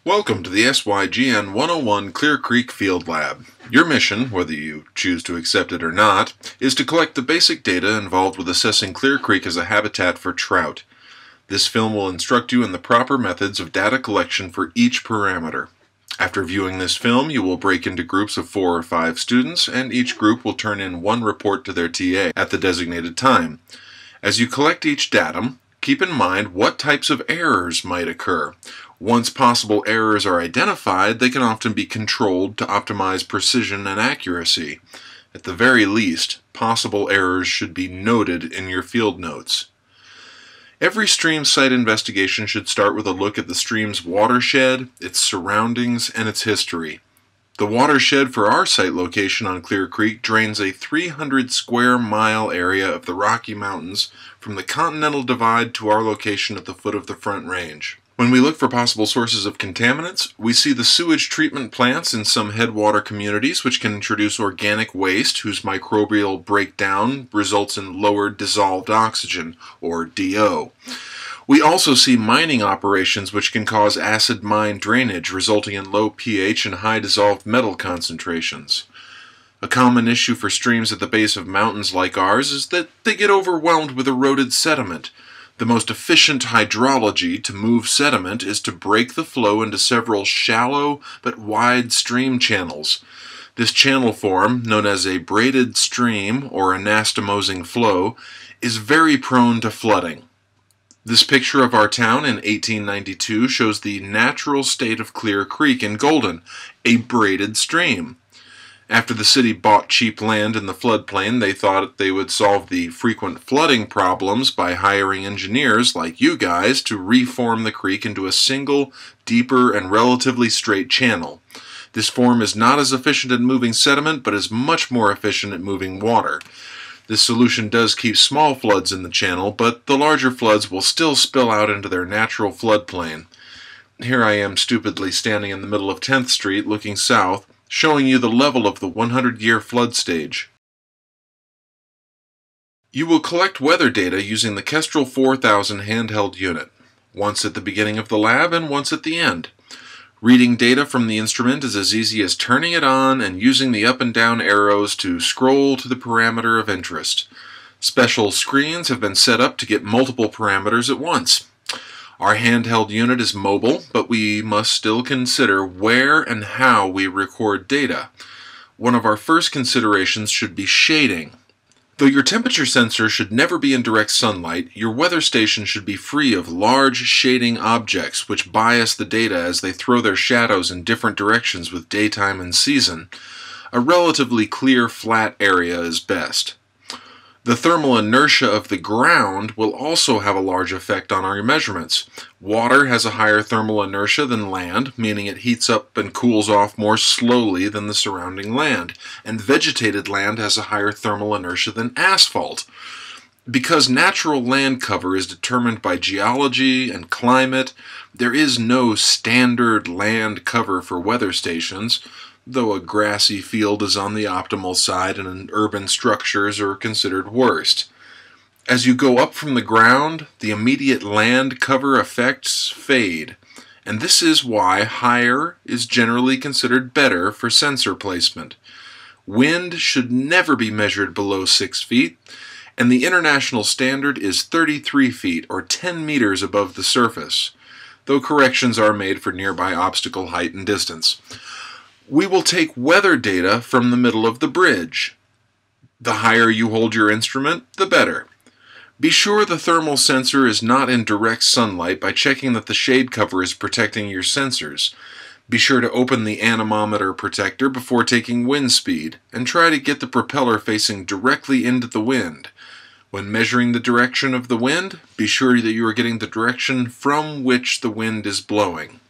Welcome to the SYGN 101 Clear Creek Field Lab. Your mission, whether you choose to accept it or not, is to collect the basic data involved with assessing Clear Creek as a habitat for trout. This film will instruct you in the proper methods of data collection for each parameter. After viewing this film, you will break into groups of 4 or 5 students, and each group will turn in one report to their TA at the designated time. As you collect each datum, keep in mind what types of errors might occur. Once possible errors are identified, they can often be controlled to optimize precision and accuracy. At the very least, possible errors should be noted in your field notes. Every stream site investigation should start with a look at the stream's watershed, its surroundings, and its history. The watershed for our site location on Clear Creek drains a 300 square mile area of the Rocky Mountains from the Continental Divide to our location at the foot of the Front Range. When we look for possible sources of contaminants, we see the sewage treatment plants in some headwater communities, which can introduce organic waste whose microbial breakdown results in lower dissolved oxygen, or DO. We also see mining operations which can cause acid mine drainage, resulting in low pH and high dissolved metal concentrations. A common issue for streams at the base of mountains like ours is that they get overwhelmed with eroded sediment. The most efficient hydrology to move sediment is to break the flow into several shallow but wide stream channels. This channel form, known as a braided stream or anastomosing flow, is very prone to flooding. This picture of our town in 1892 shows the natural state of Clear Creek in Golden, a braided stream. After the city bought cheap land in the floodplain, they thought they would solve the frequent flooding problems by hiring engineers like you guys to reform the creek into a single, deeper, and relatively straight channel. This form is not as efficient at moving sediment, but is much more efficient at moving water. This solution does keep small floods in the channel, but the larger floods will still spill out into their natural floodplain. Here I am stupidly standing in the middle of 10th Street looking south, showing you the level of the 100-year flood stage. You will collect weather data using the Kestrel 4000 handheld unit, once at the beginning of the lab and once at the end. Reading data from the instrument is as easy as turning it on and using the up and down arrows to scroll to the parameter of interest. Special screens have been set up to get multiple parameters at once. Our handheld unit is mobile, but we must still consider where and how we record data. One of our first considerations should be shading. Though your temperature sensor should never be in direct sunlight, your weather station should be free of large shading objects which bias the data as they throw their shadows in different directions with daytime and season. A relatively clear, flat area is best. The thermal inertia of the ground will also have a large effect on our measurements. Water has a higher thermal inertia than land, meaning it heats up and cools off more slowly than the surrounding land, and vegetated land has a higher thermal inertia than asphalt. Because natural land cover is determined by geology and climate, there is no standard land cover for weather stations, though a grassy field is on the optimal side and urban structures are considered worst. As you go up from the ground, the immediate land cover effects fade, and this is why higher is generally considered better for sensor placement. Wind should never be measured below 6 feet, and the international standard is 33 feet or 10 meters above the surface, though corrections are made for nearby obstacle height and distance. We will take weather data from the middle of the bridge. The higher you hold your instrument, the better. Be sure the thermal sensor is not in direct sunlight by checking that the shade cover is protecting your sensors. Be sure to open the anemometer protector before taking wind speed, and try to get the propeller facing directly into the wind. When measuring the direction of the wind, be sure that you are getting the direction from which the wind is blowing.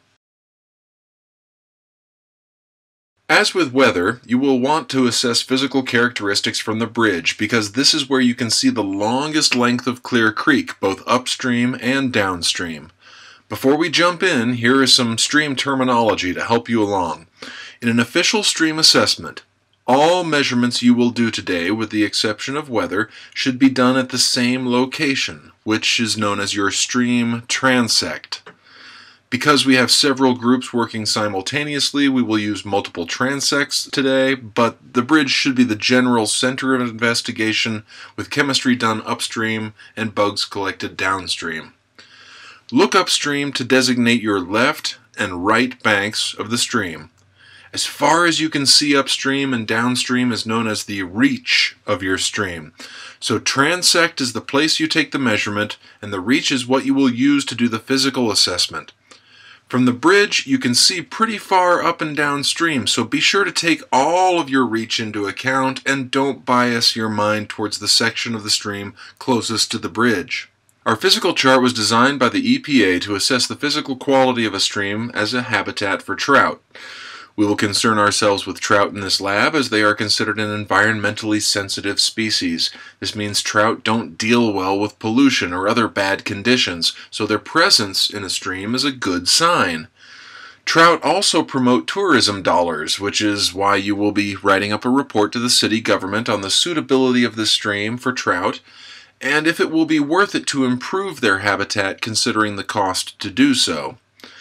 As with weather, you will want to assess physical characteristics from the bridge because this is where you can see the longest length of Clear Creek, both upstream and downstream. Before we jump in, here is some stream terminology to help you along. In an official stream assessment, all measurements you will do today, with the exception of weather, should be done at the same location, which is known as your stream transect. Because we have several groups working simultaneously, we will use multiple transects today, but the bridge should be the general center of investigation, with chemistry done upstream and bugs collected downstream. Look upstream to designate your left and right banks of the stream. As far as you can see upstream and downstream is known as the reach of your stream. So transect is the place you take the measurement, and the reach is what you will use to do the physical assessment. From the bridge, you can see pretty far up and downstream, so be sure to take all of your reach into account and don't bias your mind towards the section of the stream closest to the bridge. Our physical chart was designed by the EPA to assess the physical quality of a stream as a habitat for trout. We will concern ourselves with trout in this lab as they are considered an environmentally sensitive species. This means trout don't deal well with pollution or other bad conditions, so their presence in a stream is a good sign. Trout also promote tourism dollars, which is why you will be writing up a report to the city government on the suitability of this stream for trout, and if it will be worth it to improve their habitat considering the cost to do so.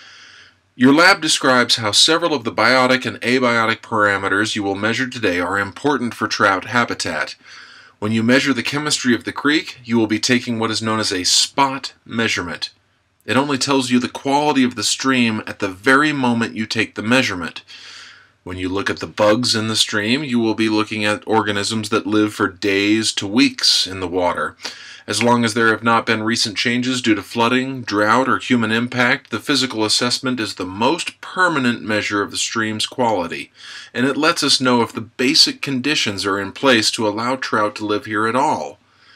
Your lab describes how several of the biotic and abiotic parameters you will measure today are important for trout habitat. When you measure the chemistry of the creek, you will be taking what is known as a spot measurement. It only tells you the quality of the stream at the very moment you take the measurement. When you look at the bugs in the stream, you will be looking at organisms that live for days to weeks in the water. As long as there have not been recent changes due to flooding, drought, or human impact, the physical assessment is the most permanent measure of the stream's quality, and it lets us know if the basic conditions are in place to allow trout to live here at all.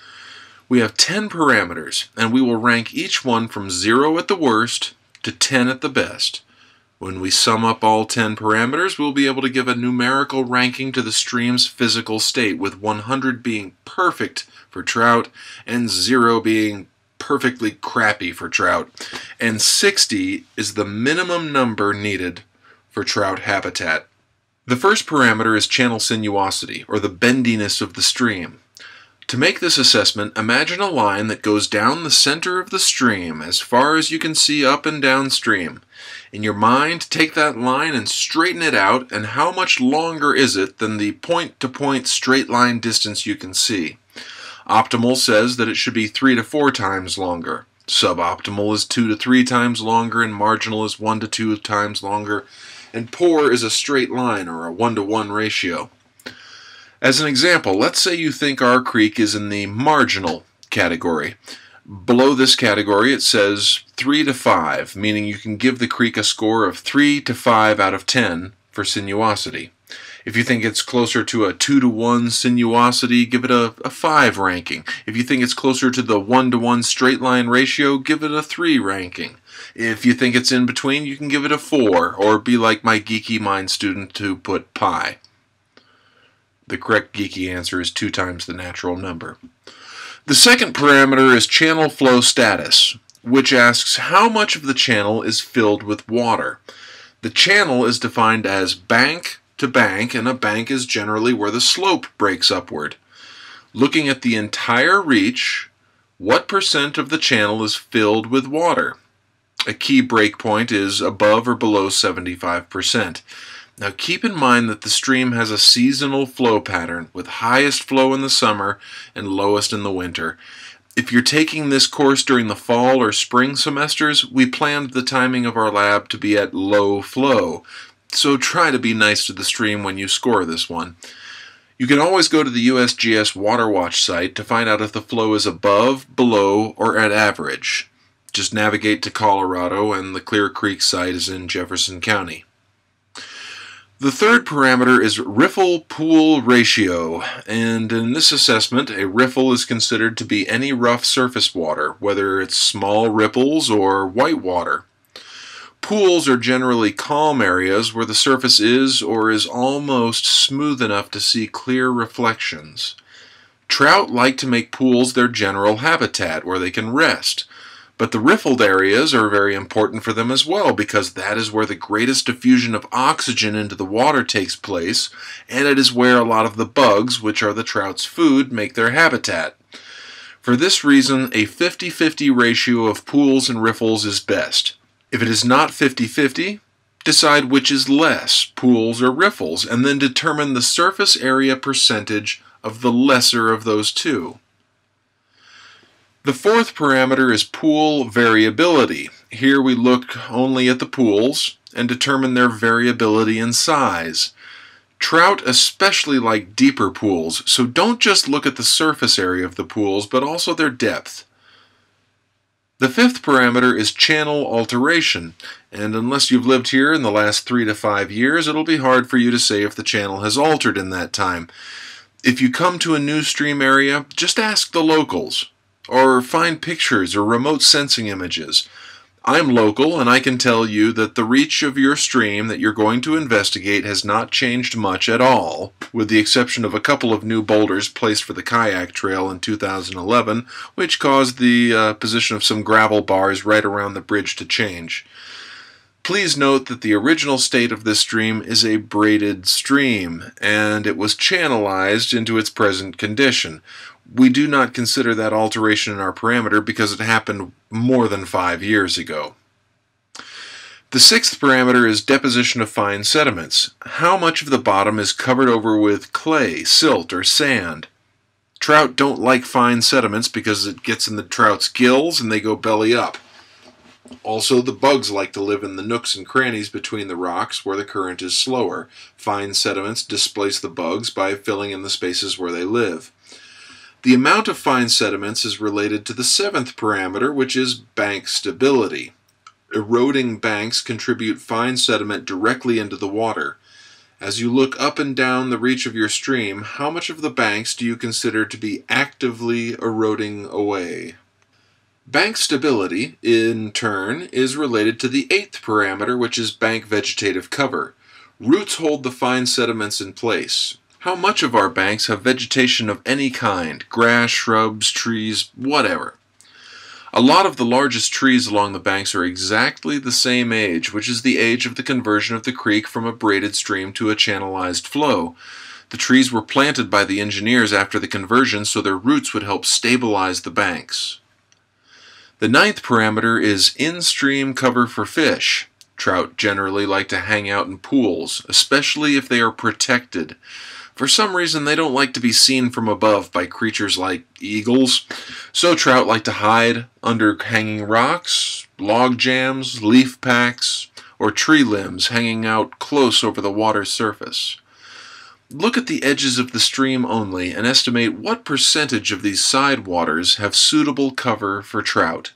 We have 10 parameters, and we will rank each one from 0 at the worst to 10 at the best. When we sum up all 10 parameters, we'll be able to give a numerical ranking to the stream's physical state, with 100 being perfect for trout and 0 being perfectly crappy for trout, and 60 is the minimum number needed for trout habitat. The first parameter is channel sinuosity, or the bendiness of the stream. To make this assessment, imagine a line that goes down the center of the stream as far as you can see up and downstream. In your mind, take that line and straighten it out, and how much longer is it than the point-to-point straight line distance you can see? Optimal says that it should be 3 to 4 times longer. Suboptimal is 2 to 3 times longer, and marginal is 1 to 2 times longer, and poor is a straight line, or a 1-to-1 ratio. As an example, let's say you think our creek is in the marginal category. Below this category it says 3 to 5, meaning you can give the creek a score of 3 to 5 out of 10 for sinuosity. If you think it's closer to a 2-to-1 sinuosity, give it a 5 ranking. If you think it's closer to the 1-to-1 straight line ratio, give it a 3 ranking. If you think it's in between, you can give it a 4, or be like my geeky mind student to put pi. The correct geeky answer is 2 times the natural number. The second parameter is channel flow status, which asks how much of the channel is filled with water. The channel is defined as bank to bank, and a bank is generally where the slope breaks upward. Looking at the entire reach, what percent of the channel is filled with water? A key breakpoint is above or below 75%. Now keep in mind that the stream has a seasonal flow pattern, with highest flow in the summer and lowest in the winter. If you're taking this course during the fall or spring semesters, we planned the timing of our lab to be at low flow, so try to be nice to the stream when you score this one. You can always go to the USGS Water Watch site to find out if the flow is above, below, or at average. Just navigate to Colorado, and the Clear Creek site is in Jefferson County. The third parameter is riffle-pool ratio, and in this assessment, a riffle is considered to be any rough surface water, whether it's small ripples or white water. Pools are generally calm areas where the surface is or is almost smooth enough to see clear reflections. Trout like to make pools their general habitat where they can rest. But the riffled areas are very important for them as well, because that is where the greatest diffusion of oxygen into the water takes place, and it is where a lot of the bugs, which are the trout's food, make their habitat. For this reason, a 50-50 ratio of pools and riffles is best. If it is not 50-50, decide which is less, pools or riffles, and then determine the surface area percentage of the lesser of those two. The fourth parameter is pool variability. Here we look only at the pools and determine their variability in size. Trout especially like deeper pools, so don't just look at the surface area of the pools, but also their depth. The fifth parameter is channel alteration, and unless you've lived here in the last 3 to 5 years, it'll be hard for you to say if the channel has altered in that time. If you come to a new stream area, just ask the locals, or find pictures or remote sensing images. I'm local, and I can tell you that the reach of your stream that you're going to investigate has not changed much at all, with the exception of a couple of new boulders placed for the kayak trail in 2011, which caused the position of some gravel bars right around the bridge to change. Please note that the original state of this stream is a braided stream, and it was channelized into its present condition. We do not consider that alteration in our parameter because it happened more than 5 years ago. The sixth parameter is deposition of fine sediments. How much of the bottom is covered over with clay, silt, or sand? Trout don't like fine sediments because it gets in the trout's gills and they go belly up. Also, the bugs like to live in the nooks and crannies between the rocks where the current is slower. Fine sediments displace the bugs by filling in the spaces where they live. The amount of fine sediments is related to the seventh parameter, which is bank stability. Eroding banks contribute fine sediment directly into the water. As you look up and down the reach of your stream, how much of the banks do you consider to be actively eroding away? Bank stability, in turn, is related to the eighth parameter, which is bank vegetative cover. Roots hold the fine sediments in place. How much of our banks have vegetation of any kind, grass, shrubs, trees, whatever? A lot of the largest trees along the banks are exactly the same age, which is the age of the conversion of the creek from a braided stream to a channelized flow. The trees were planted by the engineers after the conversion so their roots would help stabilize the banks. The ninth parameter is in-stream cover for fish. Trout generally like to hang out in pools, especially if they are protected. For some reason, they don't like to be seen from above by creatures like eagles, so trout like to hide under hanging rocks, log jams, leaf packs, or tree limbs hanging out close over the water's surface. Look at the edges of the stream only and estimate what percentage of these side waters have suitable cover for trout.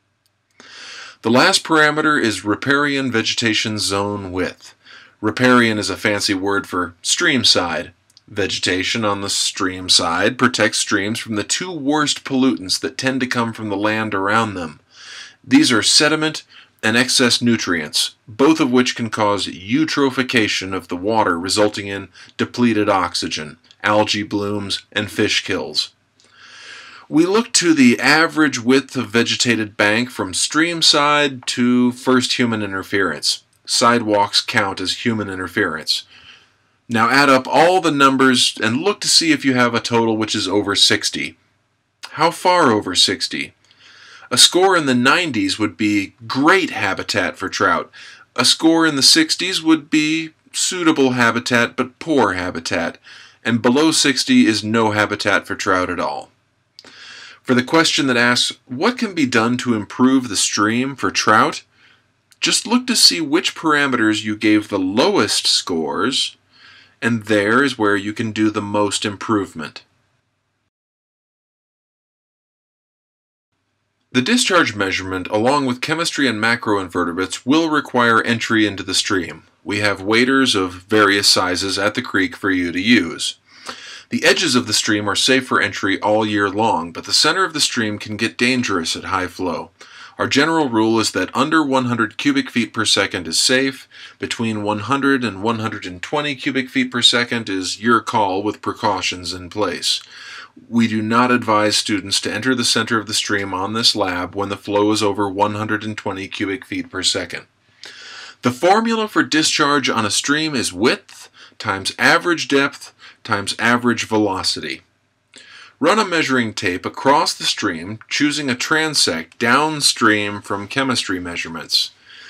The last parameter is riparian vegetation zone width. Riparian is a fancy word for stream side. Vegetation on the stream side protects streams from the two worst pollutants that tend to come from the land around them. These are sediment and excess nutrients, both of which can cause eutrophication of the water, resulting in depleted oxygen, algae blooms, and fish kills. We look to the average width of vegetated bank from stream side to first human interference. Sidewalks count as human interference. Now add up all the numbers and look to see if you have a total which is over 60. How far over 60? A score in the 90s would be great habitat for trout. A score in the 60s would be suitable habitat but poor habitat. And below 60 is no habitat for trout at all. For the question that asks, what can be done to improve the stream for trout? Just look to see which parameters you gave the lowest scores, and there is where you can do the most improvement. The discharge measurement, along with chemistry and macroinvertebrates, will require entry into the stream. We have waders of various sizes at the creek for you to use. The edges of the stream are safe for entry all year long, but the center of the stream can get dangerous at high flow. Our general rule is that under 100 cubic feet per second is safe. Between 100 and 120 cubic feet per second is your call with precautions in place. We do not advise students to enter the center of the stream on this lab when the flow is over 120 cubic feet per second. The formula for discharge on a stream is width times average depth times average velocity. Run a measuring tape across the stream, choosing a transect downstream from chemistry measurements.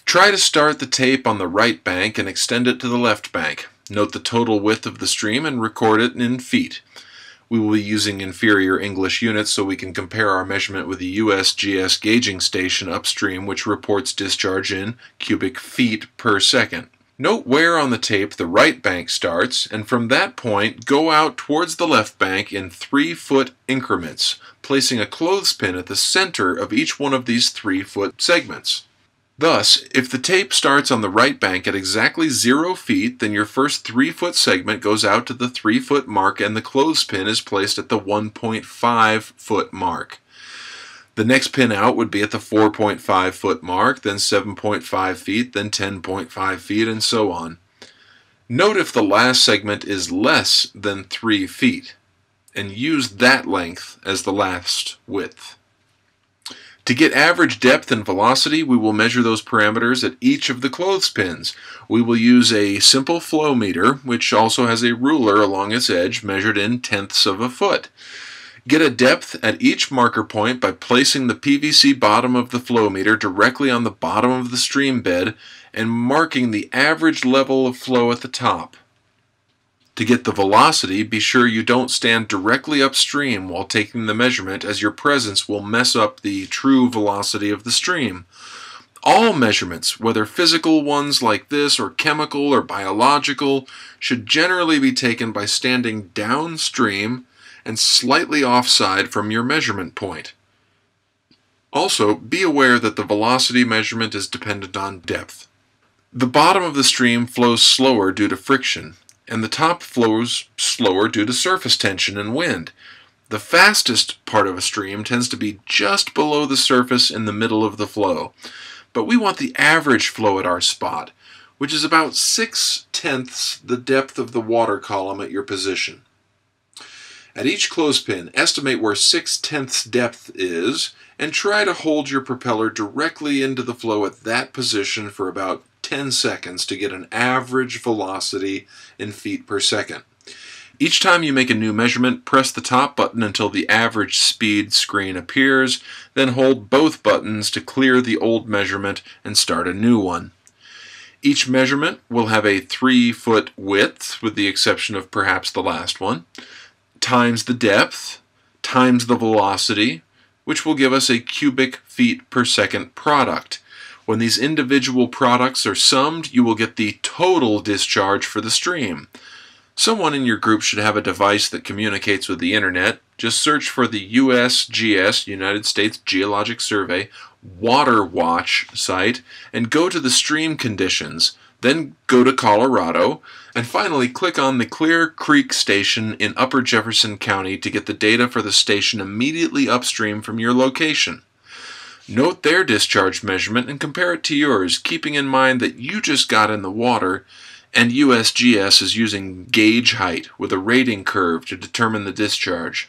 Try to start the tape on the right bank and extend it to the left bank. Note the total width of the stream and record it in feet. We will be using inferior English units so we can compare our measurement with the USGS gauging station upstream, which reports discharge in cubic feet per second. Note where on the tape the right bank starts, and from that point go out towards the left bank in 3-foot increments, placing a clothespin at the center of each one of these 3-foot segments. Thus, if the tape starts on the right bank at exactly 0 feet, then your first 3-foot segment goes out to the 3-foot mark and the clothespin is placed at the 1.5-foot mark. The next pin out would be at the 4.5-foot mark, then 7.5 feet, then 10.5 feet, and so on. Note if the last segment is less than 3 feet, and use that length as the last width. To get average depth and velocity, we will measure those parameters at each of the clothespins. We will use a simple flow meter, which also has a ruler along its edge measured in tenths of a foot. Get a depth at each marker point by placing the PVC bottom of the flow meter directly on the bottom of the stream bed and marking the average level of flow at the top. To get the velocity, be sure you don't stand directly upstream while taking the measurement, as your presence will mess up the true velocity of the stream. All measurements, whether physical ones like this or chemical or biological, should generally be taken by standing downstream and slightly offside from your measurement point. Also, be aware that the velocity measurement is dependent on depth. The bottom of the stream flows slower due to friction, and the top flows slower due to surface tension and wind. The fastest part of a stream tends to be just below the surface in the middle of the flow, but we want the average flow at our spot, which is about 6/10 the depth of the water column at your position. At each clothespin, estimate where 6/10 depth is, and try to hold your propeller directly into the flow at that position for about 10 seconds to get an average velocity in feet per second. Each time you make a new measurement, press the top button until the average speed screen appears, then hold both buttons to clear the old measurement and start a new one. Each measurement will have a 3-foot width, with the exception of perhaps the last one, times the depth, times the velocity, which will give us a cubic feet per second product. When these individual products are summed, you will get the total discharge for the stream. Someone in your group should have a device that communicates with the internet. Just search for the USGS, United States Geologic Survey, Water Watch site and go to the stream conditions. Then go to Colorado, and finally click on the Clear Creek Station in Upper Jefferson County to get the data for the station immediately upstream from your location. Note their discharge measurement and compare it to yours, keeping in mind that you just got in the water and USGS is using gauge height with a rating curve to determine the discharge.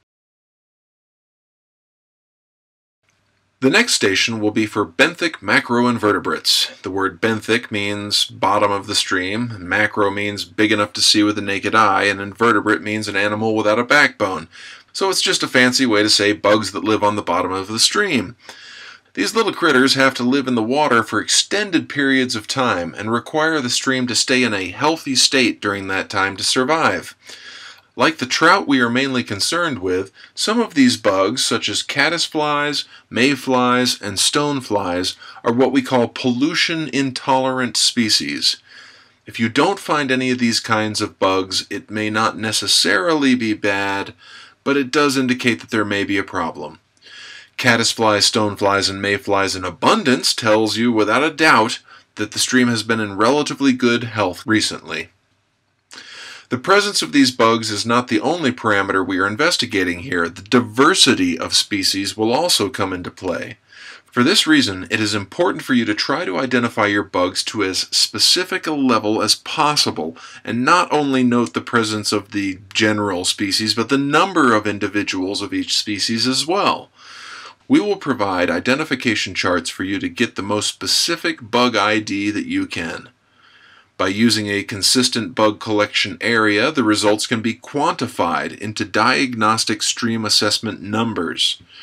The next station will be for benthic macroinvertebrates. The word benthic means bottom of the stream, macro means big enough to see with the naked eye, and invertebrate means an animal without a backbone. So it's just a fancy way to say bugs that live on the bottom of the stream. These little critters have to live in the water for extended periods of time and require the stream to stay in a healthy state during that time to survive. Like the trout we are mainly concerned with, some of these bugs, such as caddisflies, mayflies, and stoneflies, are what we call pollution-intolerant species. If you don't find any of these kinds of bugs, it may not necessarily be bad, but it does indicate that there may be a problem. Caddisflies, stoneflies, and mayflies in abundance tells you without a doubt that the stream has been in relatively good health recently. The presence of these bugs is not the only parameter we are investigating here. The diversity of species will also come into play. For this reason, it is important for you to try to identify your bugs to as specific a level as possible, and not only note the presence of the general species, but the number of individuals of each species as well. We will provide identification charts for you to get the most specific bug ID that you can. By using a consistent bug collection area, the results can be quantified into diagnostic stream assessment numbers.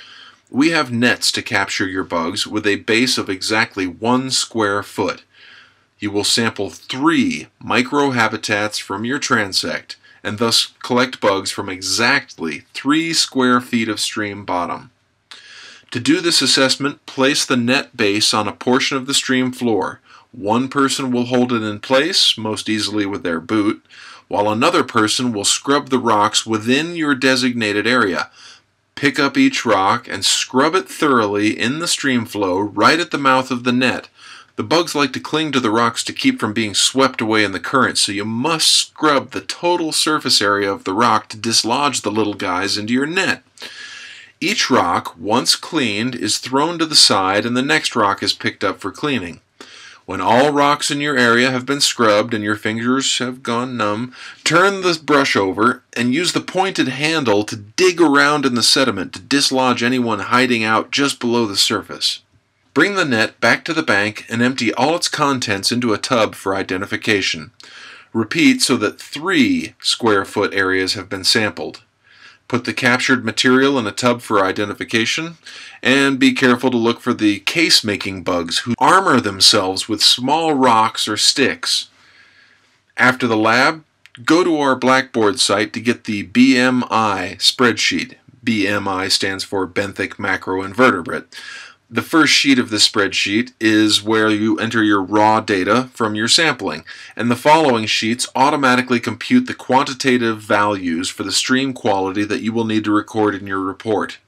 We have nets to capture your bugs with a base of exactly 1 square foot. You will sample 3 microhabitats from your transect, and thus collect bugs from exactly 3 square feet of stream bottom. To do this assessment, place the net base on a portion of the stream floor. One person will hold it in place, most easily with their boot, while another person will scrub the rocks within your designated area. Pick up each rock and scrub it thoroughly in the stream flow right at the mouth of the net. The bugs like to cling to the rocks to keep from being swept away in the current, so you must scrub the total surface area of the rock to dislodge the little guys into your net. Each rock, once cleaned, is thrown to the side and the next rock is picked up for cleaning. When all rocks in your area have been scrubbed and your fingers have gone numb, turn the brush over and use the pointed handle to dig around in the sediment to dislodge anyone hiding out just below the surface. Bring the net back to the bank and empty all its contents into a tub for identification. Repeat so that 3 square foot areas have been sampled. Put the captured material in a tub for identification, and be careful to look for the case-making bugs who armor themselves with small rocks or sticks. After the lab, go to our Blackboard site to get the BMI spreadsheet. BMI stands for benthic macroinvertebrate. The first sheet of the spreadsheet is where you enter your raw data from your sampling, and the following sheets automatically compute the quantitative values for the stream quality that you will need to record in your report.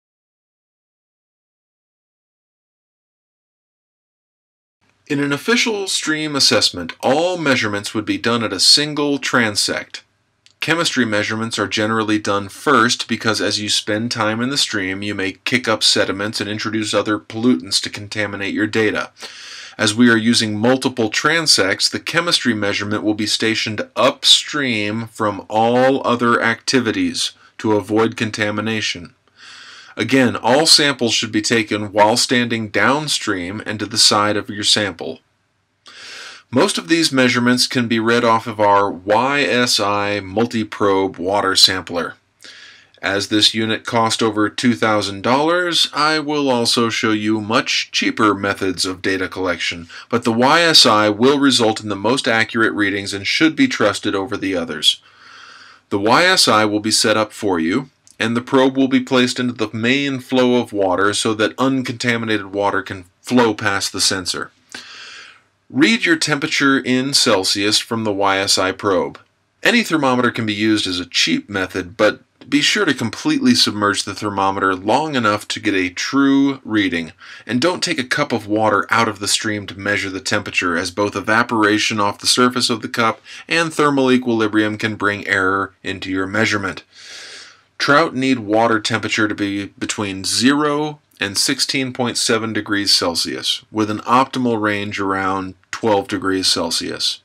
In an official stream assessment, all measurements would be done at a single transect. Chemistry measurements are generally done first because as you spend time in the stream, you may kick up sediments and introduce other pollutants to contaminate your data. As we are using multiple transects, the chemistry measurement will be stationed upstream from all other activities to avoid contamination. Again, all samples should be taken while standing downstream and to the side of your sample. Most of these measurements can be read off of our YSI multi-probe water sampler. As this unit cost over $2,000, I will also show you much cheaper methods of data collection, but the YSI will result in the most accurate readings and should be trusted over the others. The YSI will be set up for you, and the probe will be placed into the main flow of water so that uncontaminated water can flow past the sensor. Read your temperature in Celsius from the YSI probe. Any thermometer can be used as a cheap method, but be sure to completely submerge the thermometer long enough to get a true reading. And don't take a cup of water out of the stream to measure the temperature, as both evaporation off the surface of the cup and thermal equilibrium can bring error into your measurement. Trout need water temperature to be between 0 and 16.7 degrees Celsius, with an optimal range around 12 degrees Celsius.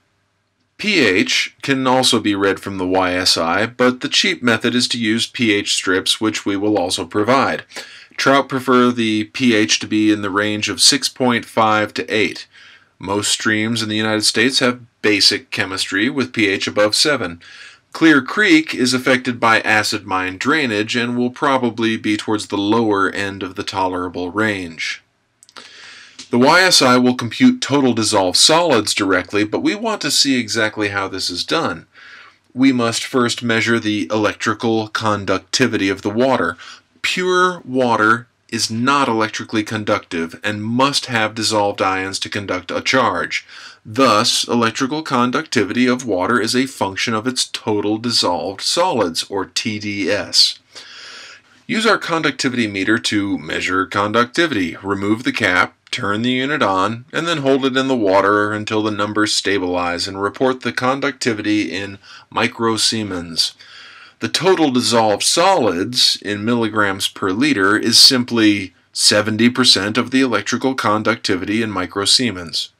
pH can also be read from the YSI, but the cheap method is to use pH strips, which we will also provide. Trout prefer the pH to be in the range of 6.5 to 8. Most streams in the United States have basic chemistry with pH above 7. Clear Creek is affected by acid mine drainage and will probably be towards the lower end of the tolerable range. The YSI will compute total dissolved solids directly, but we want to see exactly how this is done. We must first measure the electrical conductivity of the water. Pure water is not electrically conductive and must have dissolved ions to conduct a charge. Thus, electrical conductivity of water is a function of its total dissolved solids, or TDS. Use our conductivity meter to measure conductivity. Remove the cap, turn the unit on, and then hold it in the water until the numbers stabilize and report the conductivity in microsiemens. The total dissolved solids in milligrams per liter is simply 70% of the electrical conductivity in microsiemens.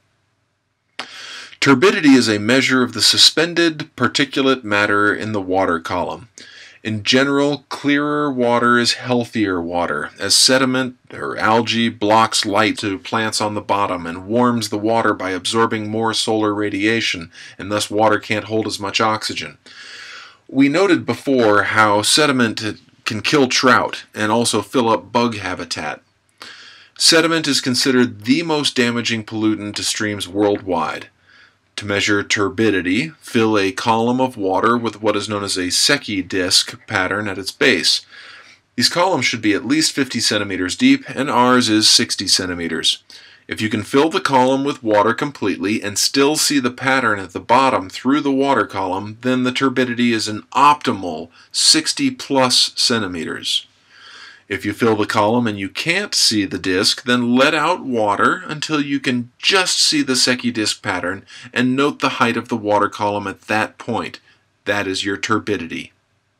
Turbidity is a measure of the suspended particulate matter in the water column. In general, clearer water is healthier water, as sediment or algae blocks light to plants on the bottom and warms the water by absorbing more solar radiation, and thus water can't hold as much oxygen. We noted before how sediment can kill trout and also fill up bug habitat. Sediment is considered the most damaging pollutant to streams worldwide. To measure turbidity, fill a column of water with what is known as a Secchi disc pattern at its base. These columns should be at least 50 centimeters deep, and ours is 60 centimeters. If you can fill the column with water completely and still see the pattern at the bottom through the water column, then the turbidity is an optimal 60 plus centimeters. If you fill the column and you can't see the disc, then let out water until you can just see the Secchi disc pattern and note the height of the water column at that point. That is your turbidity.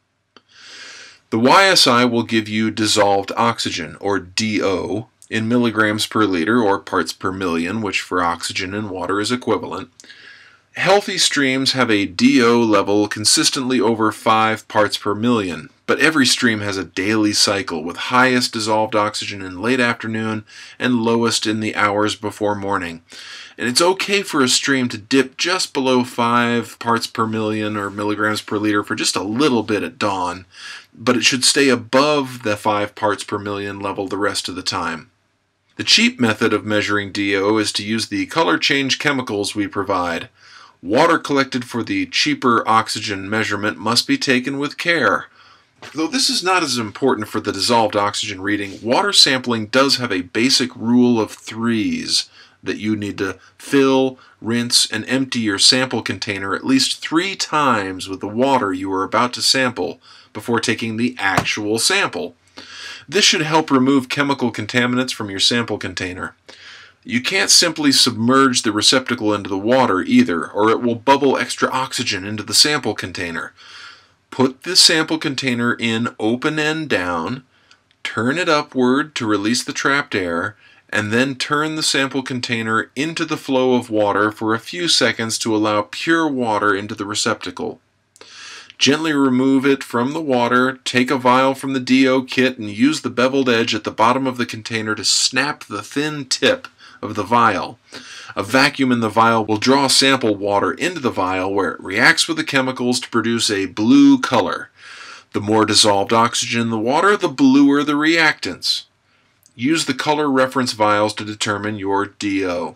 The YSI will give you dissolved oxygen, or DO, in milligrams per liter or parts per million, which for oxygen and water is equivalent. Healthy streams have a DO level consistently over 5 parts per million, but every stream has a daily cycle with highest dissolved oxygen in late afternoon and lowest in the hours before morning. And it's okay for a stream to dip just below 5 parts per million or milligrams per liter for just a little bit at dawn, but it should stay above the 5 parts per million level the rest of the time. The cheap method of measuring DO is to use the color change chemicals we provide. Water collected for the cheaper oxygen measurement must be taken with care. Though this is not as important for the dissolved oxygen reading, water sampling does have a basic rule of threes that you need to fill, rinse, and empty your sample container at least 3 times with the water you are about to sample before taking the actual sample. This should help remove chemical contaminants from your sample container. You can't simply submerge the receptacle into the water either, or it will bubble extra oxygen into the sample container. Put the sample container in open end down, turn it upward to release the trapped air, and then turn the sample container into the flow of water for a few seconds to allow pure water into the receptacle. Gently remove it from the water, take a vial from the DO kit, and use the beveled edge at the bottom of the container to snap the thin tip of the vial. A vacuum in the vial will draw sample water into the vial where it reacts with the chemicals to produce a blue color. The more dissolved oxygen in the water, the bluer the reactants. Use the color reference vials to determine your DO.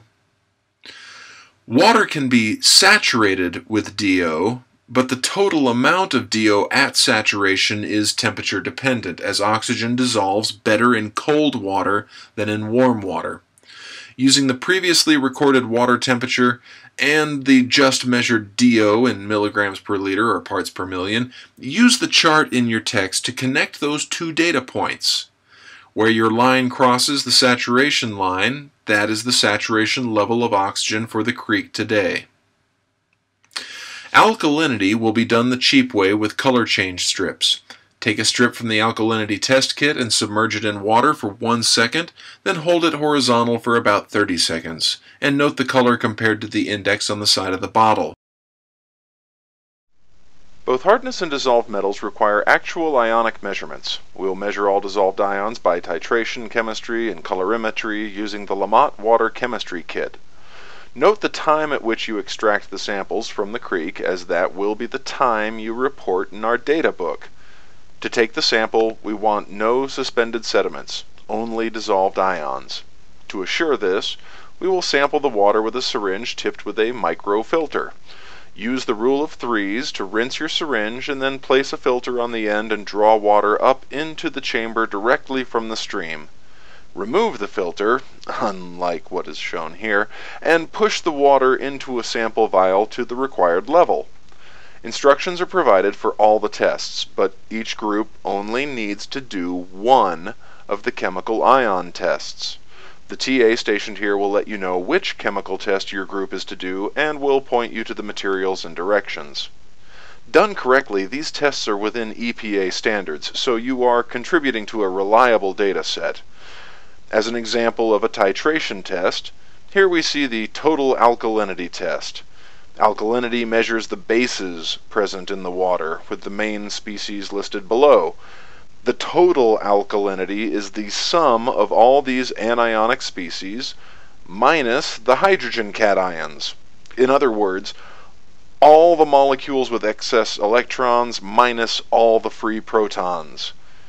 Water can be saturated with DO, but the total amount of DO at saturation is temperature dependent, as oxygen dissolves better in cold water than in warm water. Using the previously recorded water temperature and the just measured DO in milligrams per liter or parts per million, use the chart in your text to connect those 2 data points. Where your line crosses the saturation line, that is the saturation level of oxygen for the creek today. Alkalinity will be done the cheap way with color change strips. Take a strip from the alkalinity test kit and submerge it in water for 1 second, then hold it horizontal for about 30 seconds, and note the color compared to the index on the side of the bottle. Both hardness and dissolved metals require actual ionic measurements. We will measure all dissolved ions by titration chemistry and colorimetry using the Lamont Water Chemistry Kit. Note the time at which you extract the samples from the creek, as that will be the time you report in our data book. To take the sample, we want no suspended sediments, only dissolved ions. To assure this, we will sample the water with a syringe tipped with a microfilter. Use the rule of threes to rinse your syringe and then place a filter on the end and draw water up into the chamber directly from the stream. Remove the filter, unlike what is shown here, and push the water into a sample vial to the required level. Instructions are provided for all the tests, but each group only needs to do 1 of the chemical ion tests. The TA stationed here will let you know which chemical test your group is to do and will point you to the materials and directions. Done correctly, these tests are within EPA standards, so you are contributing to a reliable data set. As an example of a titration test, here we see the total alkalinity test. Alkalinity measures the bases present in the water, with the main species listed below. The total alkalinity is the sum of all these anionic species minus the hydrogen cations. In other words, all the molecules with excess electrons minus all the free protons.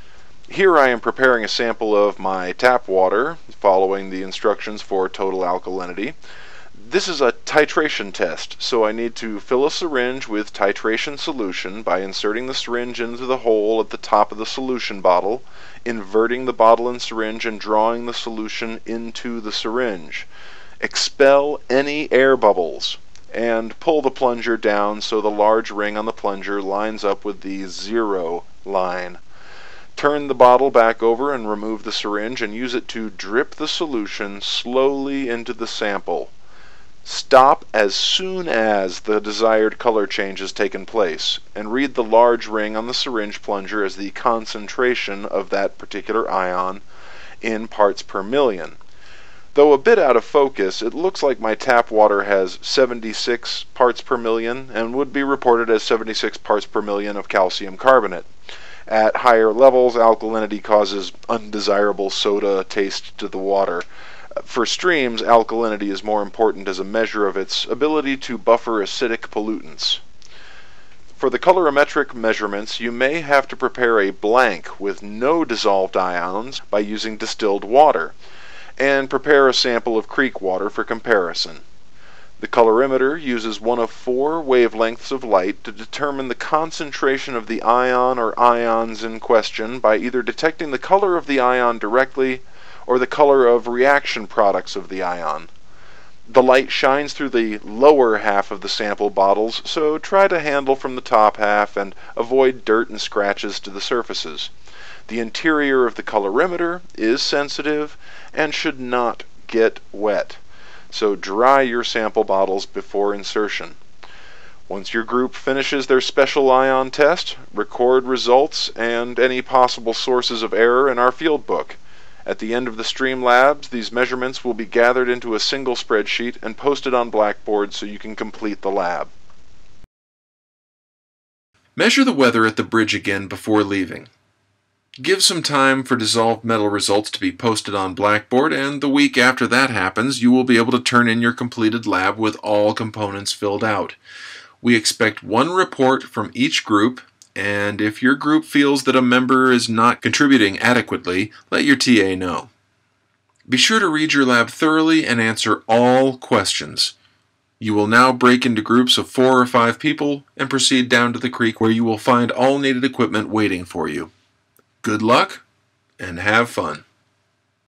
Here I am preparing a sample of my tap water, following the instructions for total alkalinity. This is a titration test, so I need to fill a syringe with titration solution by inserting the syringe into the hole at the top of the solution bottle, inverting the bottle and syringe, and drawing the solution into the syringe. Expel any air bubbles, and pull the plunger down so the large ring on the plunger lines up with the 0 line. Turn the bottle back over and remove the syringe and use it to drip the solution slowly into the sample. Stop as soon as the desired color change has taken place, and read the large ring on the syringe plunger as the concentration of that particular ion in parts per million. Though a bit out of focus, it looks like my tap water has 76 parts per million and would be reported as 76 parts per million of calcium carbonate. At higher levels, alkalinity causes undesirable soda taste to the water. For streams, alkalinity is more important as a measure of its ability to buffer acidic pollutants. For the colorimetric measurements, you may have to prepare a blank with no dissolved ions by using distilled water, and prepare a sample of creek water for comparison. The colorimeter uses one of 4 wavelengths of light to determine the concentration of the ion or ions in question by either detecting the color of the ion directly or the color of reaction products of the ion. The light shines through the lower half of the sample bottles, so try to handle from the top half and avoid dirt and scratches to the surfaces. The interior of the colorimeter is sensitive and should not get wet, so dry your sample bottles before insertion. Once your group finishes their special ion test, record results and any possible sources of error in our field book. At the end of the Streamlabs, these measurements will be gathered into a single spreadsheet and posted on Blackboard so you can complete the lab. Measure the weather at the bridge again before leaving. Give some time for dissolved metal results to be posted on Blackboard, and the week after that happens, you will be able to turn in your completed lab with all components filled out. We expect one report from each group, and if your group feels that a member is not contributing adequately, let your TA know. Be sure to read your lab thoroughly and answer all questions. You will now break into groups of 4 or 5 people and proceed down to the creek where you will find all needed equipment waiting for you. Good luck and have fun.